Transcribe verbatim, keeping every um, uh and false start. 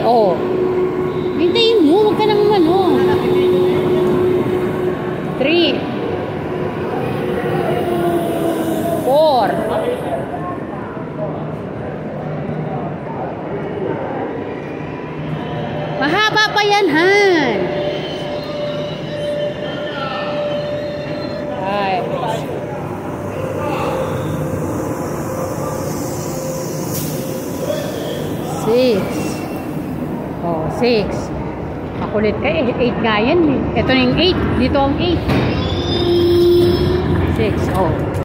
Oh. Hintayin mo. Huwag ka nang ano. three. four. Mahaba pa yan, Han. five. six. Oh, six. Makulit ka eh. eight nga yan eh. Ito na yung eight. Dito ang eight. six. Oh.